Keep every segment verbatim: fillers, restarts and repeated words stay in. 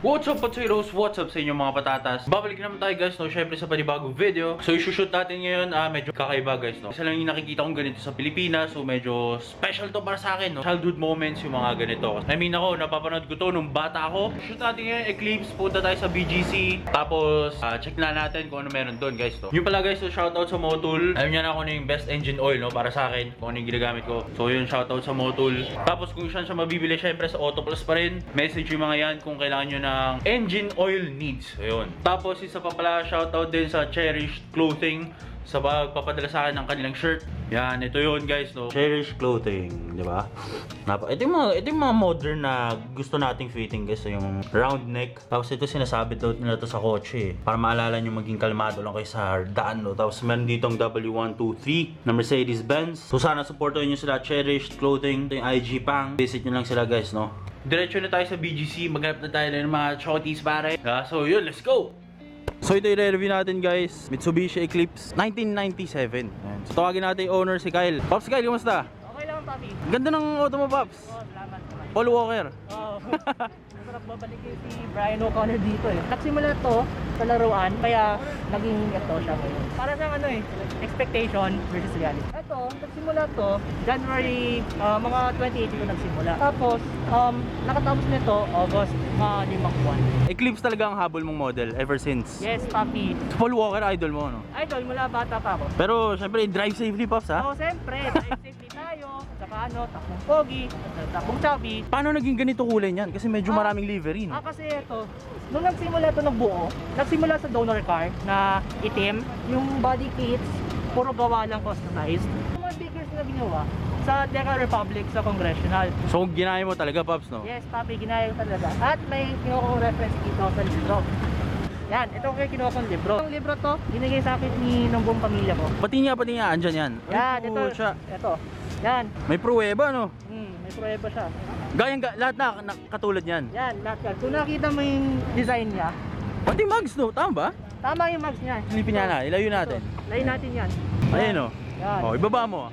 What's up, Patsuiros? What's up sa inyo mga patatas? Babalik naman tayo guys, no? Syempre sa panibagong video. So isushoot natin ngayon, ah, medyo kakaiba guys, no? Isa lang yung nakikita kong ganito sa Pilipinas. So medyo special to para sa akin, no? Childhood moments yung mga ganito. I mean ako, napapanood ko to nung bata ako. Shoot natin ngayon, Eclipse. Punta tayo sa B G C. Tapos, ah, check na natin kung ano meron doon guys, no? Yung pala guys, so shoutout sa Motul. Alam niya na ako na yung best engine oil, no? Para sa akin, kung ano yung ginagamit ko. So yun, shoutout sa Motul. Tapos kung saan siya mabibili, syempre sa Auto Plus pa rin. Message yung mga yan kung kailangan nyo ng engine oil needs. Ayun. Tapos isa pa pala, shoutout din sa Cherish Clothing sa pagpapadala sa akin ng kanilang shirt. Yan, ito yun guys, no? Cherish Clothing, di ba? Napa, ito yung mga, ito yung mga modern na gusto nating fitting guys, yung round neck. Tapos ito sinasabit daw nila to sa kotse, eh, para maalala nyo maging kalmado lang kayo sa daan, no? Tapos meron ditong W one two three na Mercedes-Benz. So sana supportuhin nyo sila, Cherish Clothing. Ito yung I G pang. Visit nyo lang sila guys, no? Diretso na tayo sa B G C, maghanap na tayo ng mga chotis pare. Yeah, so yun, let's go! So ito yung review natin guys, Mitsubishi Eclipse nineteen ninety-seven. Ayan. So tawagin natin yung owner si Kyle. Pops, Kyle, kumusta? Okay lang, papi. Ganda ng auto mo, Pops. Oo, salamat naman. Paul Walker. Oo. Masarap babalikin si Brian O'Connor dito eh. Nagsimula to sa laruan, kaya naging ito siya ngayon. Para sa ano eh, expectation versus reality. Ito, nagsimula to, January, uh, mga twenty eighteen ko nagsimula. Tapos, um, nakatapos nito, August, mga limang buwan. Eclipse talaga ang habol mong model ever since. Yes, papi. Paul Walker, idol mo, no? Idol, mula bata pa ako. Pero syempre, drive safely, Pops, ha? Oo, siyempre, drive safely tayo. At saka ano, takbong pogi, at takbong chubby. Paano naging ganito kulay niyan? Kasi medyo Ah, maraming livery, no? Ah, kasi ito, nung nagsimula ito ng buo, nagsimula sa donor car na itim, yung body kits, puro gawa lang customized. Yung mga stickers na ginawa sa Deca Republic sa Congressional. So, ginaya mo talaga, Pops, no? Yes, papi, ginaya ko talaga. At may kinuha kong reference dito sa libro. Yan, ito kayo kinuha kong libro. Itong libro to, binigay sa akin ni ng buong pamilya ko. Pati nga, pati nga, andyan yan. Ay, Yan, ito, pucha. ito. Yan, May pruweba, no? hmm, may pruweba siya. Gayang, ga, lahat na, na katulad yan. Yan, lahat yan. Kung nakita mo yung design niya, Pati mugs, no? Tama ba? tama yung mags niya. Silipin niya na, ilayo natin. Layin natin yan. Ayun, no? Yan. Oh, ibaba mo.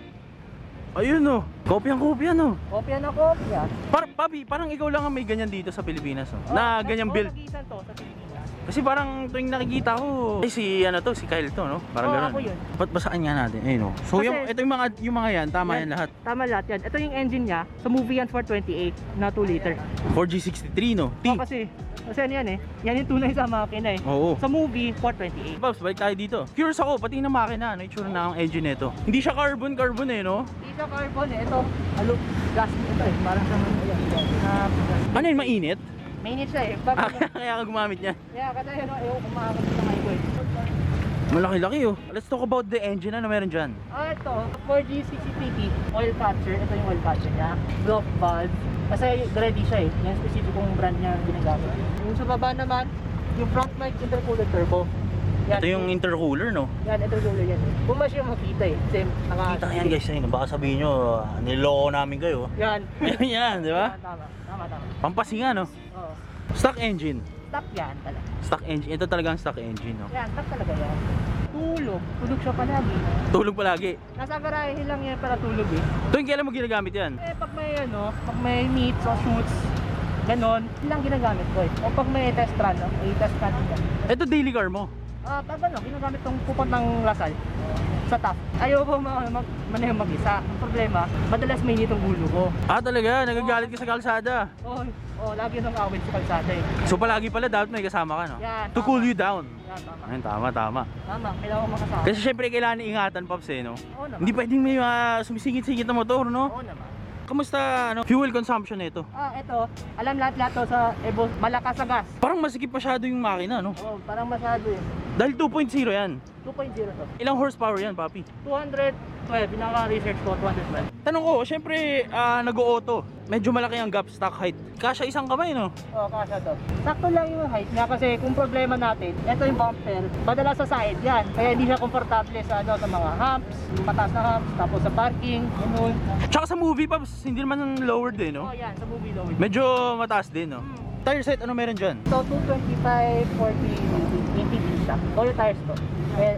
Ayun, no? Kopyang-kopya, no? Kopya na kopya. Par papi, parang ikaw lang ang may ganyan dito sa Pilipinas, no? Oh, Na nag- ganyang oh, build. nagisan to sa Pilipinas. Kasi parang tuwing nakikita ko, eh si ano to, si Kyle to, no? Parang Oo, gano'n. ako yun. Ba't basaan nga natin? Ayun, no? So, Kasi- yung, ito yung mga, yung mga yan, tama yan, lahat. Tama lahat yan. Ito yung engine niya. Sa movie yan four twenty-eight na two liter. four G sixty-three, no? T. Oh, kasi, kasi ano yan eh. Yan yung tunay sa makina eh. Oo. Sa movie, four twenty-eight. Pops, balik tayo dito. Curious ako, pati na makina, ano yung tsura na ang engine nito? Hindi siya carbon-carbon eh, no? Hindi siya carbon eh. Ito, alo, gas ito eh. Parang sa mga yan. Na, Ano yun, mainit? mainit siya eh. Pag, Ah, kaya ka gumamit niya. yeah, kada yun, ayaw kumakapit sa kayo eh. Malaki-laki, oh. Let's talk about the engine. Ano meron dyan? Ah, ito, four G sixty P P oil catcher. Ito yung oil catcher niya. Block valve. Kasi ready siya eh. Yan specific kong brand niya ginagamit. Yung sa baba naman, yung front mic intercooler turbo. Yan, Ito yung intercooler, no? Yan, intercooler yan eh. Kung mas yung makita eh. Kasi naka... Kita yan, guys. Ayun, baka sabihin nyo, ah, niloko namin kayo. Yan. Ayun yan, di ba? Tama, tama, tama. tama. Pampasinga, no? Oo. Stock engine. Stock yan talaga. Stock engine. Ito talagang stock engine, no? Yan, stock talaga yan. Tulog. Tulog siya palagi. Tulog palagi. Nasa garahe lang yan para tulog eh. Tuwing kailan mo ginagamit yan? Eh, pag may ano, pag may meets o shoots, ganon, yun lang ginagamit ko eh. O pag may test run, no? May test run yan. Ito daily car mo. Ah, pag ano, ginagamit tong kupon ng Lasal sa top. Ayaw ko mag, mag, maneho mag-isa. Ang problema, madalas may nitong ulo ko. Ah, talaga? Nagagalit ka sa kalsada. Oh, oh, lagi nang awit sa kalsada eh. So palagi pala dapat may kasama ka, no? Yan, To tama. cool you down. Yan, tama. Ayun, tama, tama. Tama, kailangan ko makasama. Kasi syempre kailangan ingatan, Pops, eh, no? Oo naman. Hindi pwedeng may uh, sumisingit-singit na motor, no? Oo naman. Kamusta, ano, fuel consumption nito? Ah, eto, alam lahat-lahat to sa Evo, malakas sa gas. Parang masikip masyado yung makina, no? Oo, parang masyado eh. Dahil two point oh yan. two point oh to. Ilang horsepower yan, papi? two twelve, pinaka-research ko, two twelve. Tanong ko, syempre, ah, nag-o-auto. Medyo malaki ang gap stock height. Kasya isang kamay, no? Oo, kasha to. Sakto lang yung height niya kasi kung problema natin, ito yung bumper, padala sa side yan. Kaya hindi siya komportable sa ano sa mga humps, mataas na humps, tapos sa parking, ganun. Tsaka sa movie, Pops, hindi naman lowered, eh, no? Oh, yan, sa movie low. Medyo mataas din, no? Tire set, ano meron dyan? So, two twenty-five, forty, eighty siya. Toyo tires to. Kaya,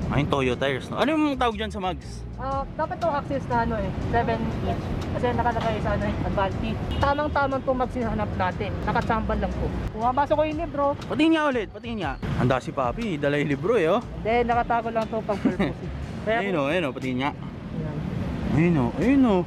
Ay, yung Toyo tires, no? Ano yung tawag dyan sa mags? Ah, dapat to access na ano eh, seven inch. Kasi nakalagay sa ano eh, Advanti. Tamang-tamang to magsihanap natin. Nakachambal lang po. Pumapasok ko yung libro. Patingin nga ulit, patingin nga. Handa si Papi, dala yung libro eh, oh. Then nakatago lang to pag purpose. Kaya Ayun oh, ayun oh, patingin nga. Ayan. Ayun oh, ayun oh.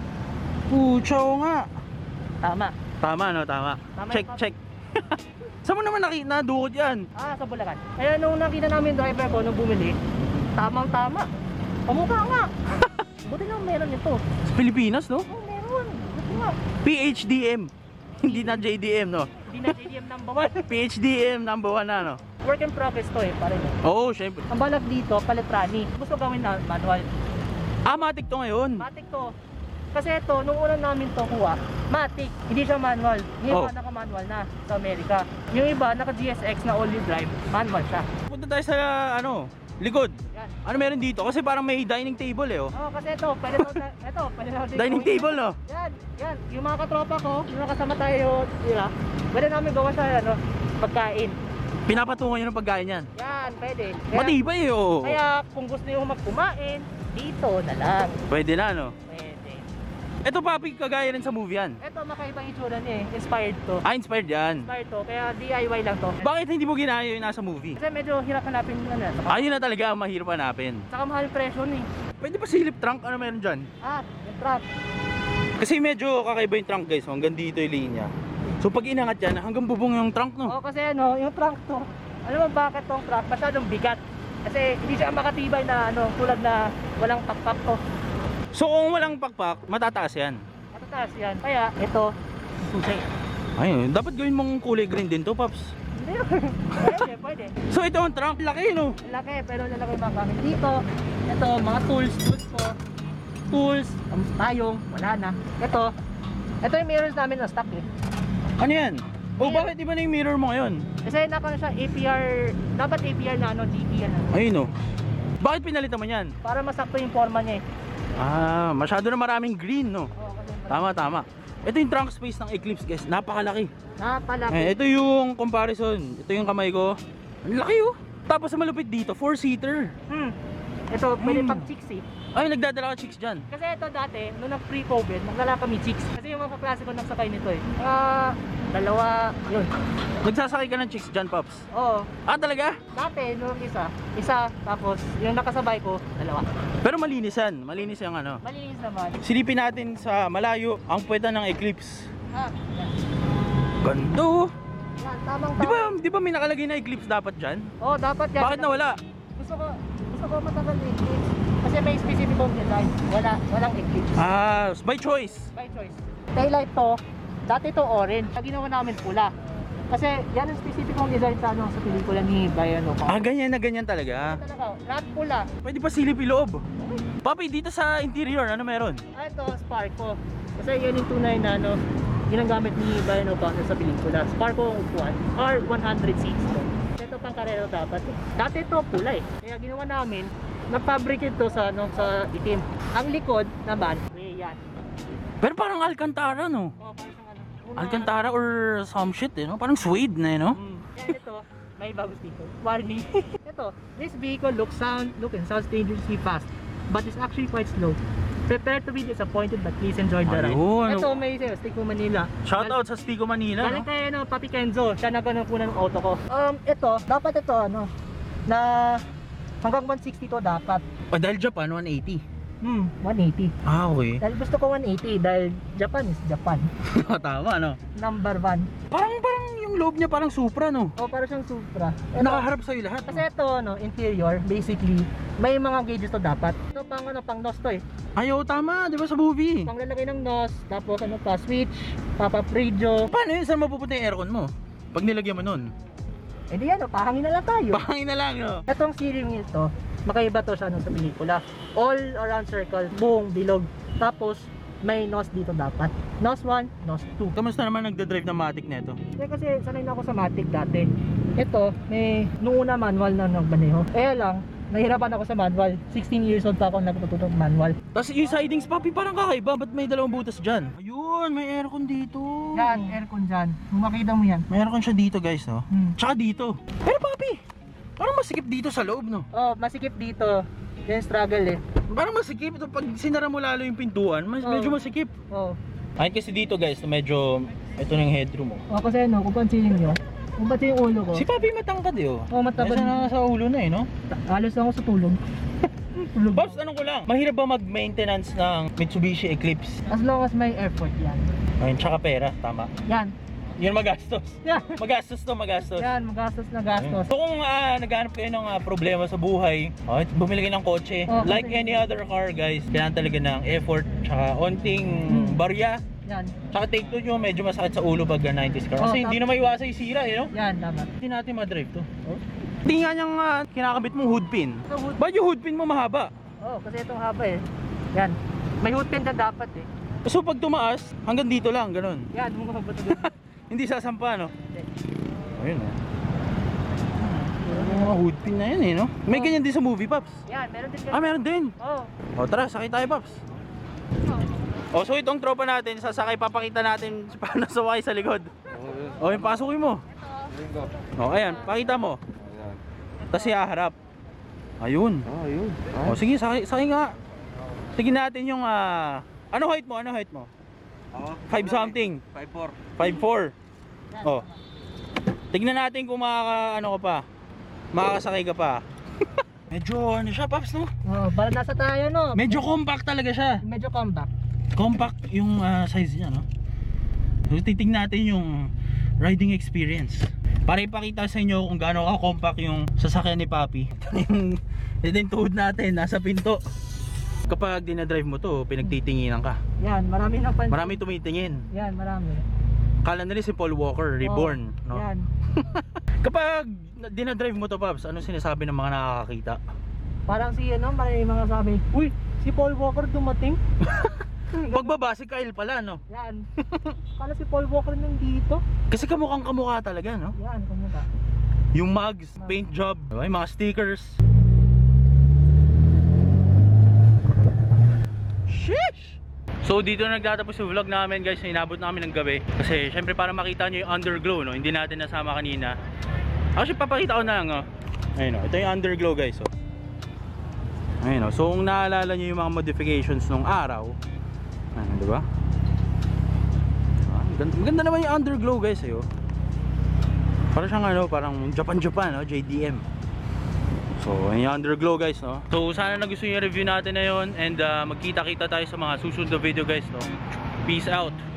Pucha, oo nga. Tama. Tama, no? Tama. Tama Check, yung Papi. check. Saan mo naman nakita na dukot yan? Ah, sa Bulacan. Kaya nung nakita namin yung driver ko nung bumili, tamang-tama. Pamukha nga. Buti lang meron ito. Sa Pilipinas, no? Oh, meron. Buti nga. P H D M. Hindi na J D M, no? Hindi na J D M number one. P H D M number one na, no? Work in progress to eh, pare. Oo, syempre. Ang balak dito, palitrani. Gusto gawin na manual. Ah, matik to ngayon. Matic to. Kasi ito, nung una namin to kuha, Matic, hindi siya manual. Yung iba Oh. naka-manual na sa Amerika. Yung iba, naka-G S X na all-wheel drive, manual siya. Punta tayo sa, ano, likod. Yan. Ano meron dito? Kasi parang may dining table eh, oh. Oh, kasi ito, pwede to, na- ito, pwede na din Dining gawin. table, no? Yan, yan. Yung mga katropa ko, yung nakasama tayo, dira, pwede namin gawa sa, ano, pagkain. Pinapatungan nyo ng pagkain yan. Yan, pwede. Kaya, Matibay eh, oh. kaya kung gusto nyo magkumain, dito na lang. Pwede na, no? Pwede. Ito, Papi, kagaya rin sa movie yan. Ito, makaibang itsura niya eh. Inspired to. Ah, inspired yan. Inspired to, kaya D I Y lang to. Bakit hindi mo ginaya yung nasa movie? Kasi medyo hirap hanapin yung ano. Saka, Ayun na talaga ang mahirap hanapin. saka mahal presyo eh. Pwede pa silip trunk? Ano meron dyan? Ah, yung truck. Kasi medyo kakaiba yung trunk, guys. Hanggang dito yung linya. So pag inangat yan, hanggang bubong yung trunk, no? Oo, kasi ano, yung truck to. Alam mo bakit tong truck? Masyadong bigat. Kasi hindi siya makatibay na ano, tulad na walang pakpak to. So kung walang pakpak, matataas yan. Matataas yan. Kaya, ito, susi. Ayun, dapat gawin mong kulay green din to, Paps. Hindi, pwede, pwede. So ito ang trunk, laki, no? Laki, pero lalaki mga gamit dito. Ito, mga tools, tools ko. Tools, ang tayong, wala na. Ito, ito yung mirrors namin na stock eh. Ano yan? O Ayan. bakit iba na yung mirror mo ngayon? Kasi naka siya A P R, dapat A P R na ano, D P R na. Ayun, no? Bakit pinalitan mo yan? Para masakto yung forma niya eh. Ah, masyado na maraming green, no? Oo, kasi Tama, tama. Ito yung trunk space ng Eclipse, guys. Napakalaki. napalaki. Eh, ito yung comparison. Ito yung kamay ko. Ang laki, oh. Tapos sa malupit dito, four-seater. Hmm. Ito, pwede Hmm. pag chicks eh. Ay, nagdadala ka chicks dyan. Kasi ito dati, nung nag-pre-COVID, magdala kami chicks. Kasi yung mga kaklase ko nagsakay nito eh. Ah, dalawa, yun. Nagsasakay ka ng chicks dyan, Pops. Oo. Ah, talaga? Dati, nung isa, isa, tapos yung nakasabay ko, dalawa. Pero malinis yan. Malinis yung ano. Malinis naman. Silipin natin sa malayo ang puweta ng Eclipse. Ah, yan. Gando. Yan, tamang Di ba, di ba may nakalagay na Eclipse dapat dyan? Oo, dapat yan. Bakit nawala? Gusto ko, gusto ko matagal na eclipse. Kasi may specific kong design. Wala, walang eclipse. Ah, by choice. By choice. Taillight to, dati to orange. Ang ginawa namin pula. Kasi yan ang specific kong design sa ano sa pelikula ni Brian O'Connor. Ah, ganyan na ganyan talaga. Talaga, lahat pula. Pwede pa silip iloob. Papi, dito sa interior, ano meron? Ah, ito, Sparko. Kasi yan yung tunay na ano, ginagamit ni Brian O'Connor sa pelikula. Sparko ang upuan, R one hundred six to. Ito pang karero dapat. Dati ito pula eh. Kaya ginawa namin, na-fabricate to sa, ano, sa itim. Ang likod naman, may yan. Pero parang Alcantara, no? Oh, parang siyang ano. una- Alcantara or some shit, eh, no? Parang suede na, eh, no? Mm. Yan ito, may bago sticker. Warning. Ito, this vehicle looks sound, look and sounds dangerously fast, but it's actually quite slow. Prepare to be disappointed but please enjoy the ride. Ayun. Ito may sa'yo, Stick mo Manila. Shoutout sa Stico Manila, Galing no? kay ano, Papi Kenzo, siya nagano po ng auto ko. Um, ito, dapat ito ano, na hanggang one sixty to dapat. Oh, dahil Japan, one eighty. Hmm, one eighty. Ah, okay. Dahil gusto ko one eighty dahil Japan is Japan. Tama, no? Number one. Parang, parang yung loob niya parang Supra, no? O, para siyang Supra. Ito, Nakaharap sa'yo lahat, kasi no? ito, no, interior, basically, may mga gauges to dapat. Ito pang ano, pang nose to eh. Ayaw, tama, di ba sa movie? Pang lalagay ng nose, tapos ano pa, switch, pop-up radio. Paano yun? Saan mapupunta yung aircon mo? Pag nilagyan mo nun? Eh di ano, pahangin na lang tayo. Pahangin na lang, no? Itong steering wheel to, makaiba to sa ano sa pelikula. All around circle, buong bilog. Tapos may nose dito dapat. Nose one, nose two. Kamusta naman nagdadrive ng Matic nito? Eh, kasi sanay na ako sa Matic dati. Ito, may nung una manual na nagbaneho. Eh lang, nahirapan ako sa manual. sixteen years old pa ako nagtututo ng manual. Tapos yung sidings, Papi, parang kakaiba. Ba't may dalawang butas dyan? Ayun, may aircon dito. Yan, aircon dyan. Kung makita mo yan. May aircon siya dito, guys, no? Hmm. Tsaka dito. Pero, Papi, Parang masikip dito sa loob, no? Oh, masikip dito. Yan struggle eh. Parang masikip ito pag sinara mo lalo yung pintuan, mas, Oh. medyo masikip. Oh. Ay kasi dito guys, medyo ito na yung headroom mo. Oh, kasi ano, kung pansinin nyo, kung pansinin yung ulo ko, Si Papi matangkad eh, oh. oh, mataba. Nasa na sa ulo na eh, no? Halos ako sa tulog. Tulog. Pops, tanong ko lang, mahirap ba mag-maintenance ng Mitsubishi Eclipse? As long as may airport yan. Ayun, tsaka pera, tama. Yan. Yun magastos. Yan. Magastos to, magastos. Yan, magastos na gastos. So kung ah, naghahanap kayo ng ah, problema sa buhay, oh, bumili kayo ng kotse. Oh, Like kasi- any other car guys, kailangan talaga ng effort, tsaka onting Hmm. barya. Yan. Tsaka take two nyo, medyo masakit sa ulo pag ah, nineties car. Oh, Kasi hindi na tap- maiwasan yung sira eh, no? Yan, tama. Hindi natin ma-drive to. Hindi nga niyang ah, kinakabit mong hood pin. So, hood, Ba't yung hood pin mo mahaba? oh, kasi itong haba eh. Yan. May hood pin na dapat eh. So pag tumaas, hanggang dito lang, ganun. Yan, mga bato. Hindi sasampa, no? Ayun, oh. Yung mga hood pin na yan eh, no? May Oh. ganyan din sa movie, Pops. Yan, meron din Ah, meron din. Oh. O tara, sakay tayo, Pops. O, so itong tropa natin, sasakay, papakita natin paano saway sa likod. O, yung pasukin mo. O, ayan, pakita mo. Tapos haharap. Ayun. Ah, yun. O, sige, sakay, sakay nga. Sige natin yung, ah... ano height mo? Ano height mo? Five something. five four. five four. O. Tignan natin kung makaka, ano ka pa. Makakasakay ka pa. Medyo, ano siya, Pops, no? Oh, para nasa tayo no. Medyo compact talaga siya. Medyo compact. Compact yung ah, size niya, no? So titingnan natin yung riding experience para ipakita sa inyo kung gaano ka compact yung sasakyan ni Papi. Yung ito yung tuhod natin nasa pinto. Kapag dinadrive mo to, pinagtitinginan ka. Yan, marami nang pansin. Marami tumitingin. Yan, marami. Kala nila si Paul Walker, reborn, Oh, no? Yan. Kapag dinadrive mo to, Paps, ano sinasabi ng mga nakakakita? Parang si ano, parang yung mga sabi, uy, si Paul Walker dumating. Pagbaba si Kyle pala, no? Yan. Kala si Paul Walker nandito. Kasi kamukhang kamukha talaga, no? Yan, kumuha. Yung mugs, paint job, diba? Yung mga stickers. Sheesh! So dito na nagtatapos yung vlog namin guys, inabot namin ng gabi. Kasi syempre para makita nyo yung underglow, no? Hindi natin nasama kanina. Actually papakita ko na lang, oh. Ayun, oh. Ito yung underglow guys, oh. Ayun, oh. So kung naalala nyo yung mga modifications nung araw, ano, diba? Ah, maganda, maganda naman yung underglow guys, eh, oh. Parang siyang ano, parang Japan-Japan, no? J D M. So, yung underglow guys, no? So, sana nagustuhan yung review natin na yun. And uh, magkita-kita tayo sa mga susunod na video guys, no? Peace out!